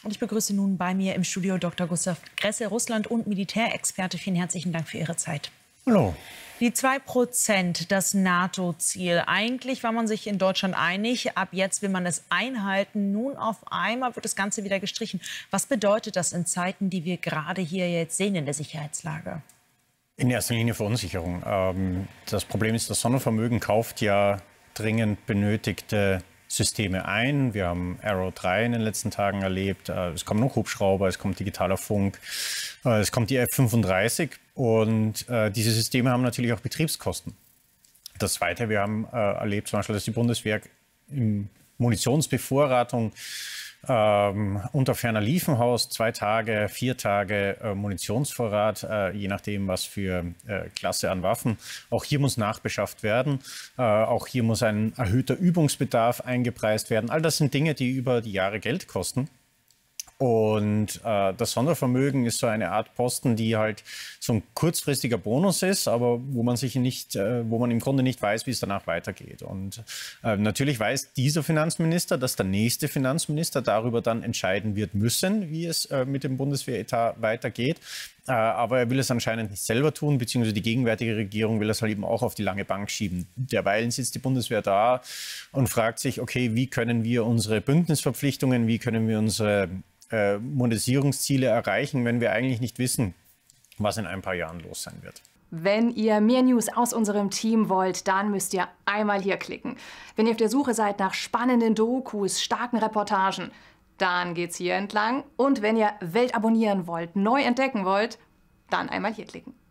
Und ich begrüße nun bei mir im Studio Dr. Gustav Gresse, Russland- und Militärexperte. Vielen herzlichen Dank für Ihre Zeit. Hallo. Die 2%, das NATO-Ziel. Eigentlich war man sich in Deutschland einig. Ab jetzt will man es einhalten. Nun auf einmal wird das Ganze wieder gestrichen. Was bedeutet das in Zeiten, die wir gerade hier jetzt sehen in der Sicherheitslage? In erster Linie Verunsicherung. Das Problem ist, das Sondervermögen kauft ja dringend benötigte Systeme ein. Wir haben Arrow 3 in den letzten Tagen erlebt. Es kommen noch Hubschrauber, es kommt digitaler Funk, es kommt die F-35. Und diese Systeme haben natürlich auch Betriebskosten. Das Zweite, wir haben erlebt zum Beispiel, dass die Bundeswehr in Munitionsbevorratung unter ferner Liefenhaus 2 Tage, 4 Tage Munitionsvorrat, je nachdem, was für Klasse an Waffen. Auch hier muss nachbeschafft werden. Auch hier muss ein erhöhter Übungsbedarf eingepreist werden. All das sind Dinge, die über die Jahre Geld kosten. Und das Sondervermögen ist so eine Art Posten, die halt so ein kurzfristiger Bonus ist, aber wo man im Grunde nicht weiß, wie es danach weitergeht. Und natürlich weiß dieser Finanzminister, dass der nächste Finanzminister darüber dann entscheiden wird müssen, wie es mit dem Bundeswehretat weitergeht. Aber er will es anscheinend nicht selber tun, beziehungsweise die gegenwärtige Regierung will das halt eben auch auf die lange Bank schieben. Derweilen sitzt die Bundeswehr da und fragt sich, okay, wie können wir unsere Bündnisverpflichtungen, wie können wir unsere Modernisierungsziele erreichen, wenn wir eigentlich nicht wissen, was in ein paar Jahren los sein wird. Wenn ihr mehr News aus unserem Team wollt, dann müsst ihr einmal hier klicken. Wenn ihr auf der Suche seid nach spannenden Dokus, starken Reportagen, dann geht's hier entlang. Und wenn ihr Welt abonnieren wollt, neu entdecken wollt, dann einmal hier klicken.